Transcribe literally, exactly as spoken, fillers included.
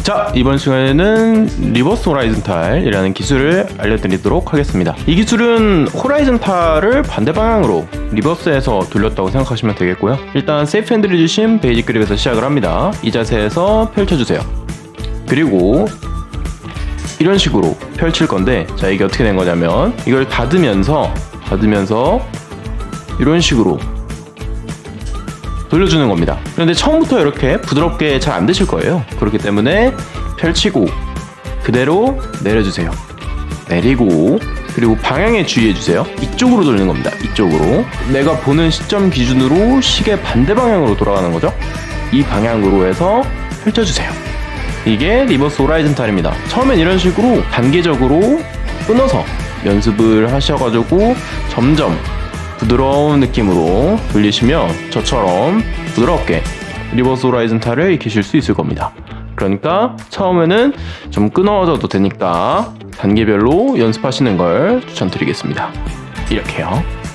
자, 이번 시간에는 리버스 호라이즌탈이라는 기술을 알려드리도록 하겠습니다. 이 기술은 호라이즌탈을 반대 방향으로 리버스해서 돌렸다고 생각하시면 되겠고요. 일단 세이프 핸들을 주신 베이직 그립에서 시작을 합니다. 이 자세에서 펼쳐주세요. 그리고 이런 식으로 펼칠 건데, 자, 이게 어떻게 된 거냐면 이걸 닫으면서 닫으면서 이런 식으로 돌려주는 겁니다. 그런데 처음부터 이렇게 부드럽게 잘 안 되실 거예요. 그렇기 때문에 펼치고 그대로 내려주세요. 내리고, 그리고 방향에 주의해주세요. 이쪽으로 돌리는 겁니다. 이쪽으로. 내가 보는 시점 기준으로 시계 반대 방향으로 돌아가는 거죠. 이 방향으로 해서 펼쳐주세요. 이게 리버스 호라이즌탈입니다. 처음엔 이런 식으로 단계적으로 끊어서 연습을 하셔가지고 점점 부드러운 느낌으로 돌리시면 저처럼 부드럽게 리버스 호라이즌탈을 익히실 수 있을 겁니다. 그러니까 처음에는 좀 끊어져도 되니까 단계별로 연습하시는 걸 추천드리겠습니다. 이렇게요.